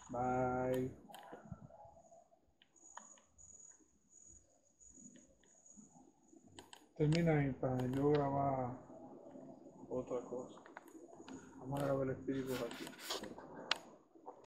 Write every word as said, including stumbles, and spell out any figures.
Bye. Termina ahí para yo grabar otra cosa. Vamos a grabar el espíritu aquí.